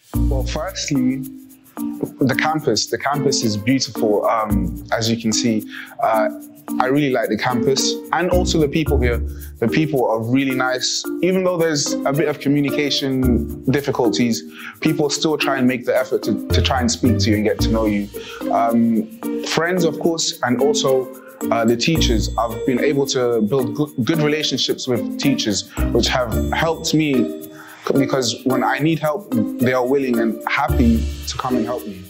Well, firstly, the campus is beautiful. As you can see, I really like the campus, and also the people here. The people are really nice. Even though there's a bit of communication difficulties, people still try and make the effort to try and speak to you and get to know you. Friends, of course, and also the teachers. I've been able to build good relationships with teachers, which have helped me, because when I need help, they are willing and happy to come and help me.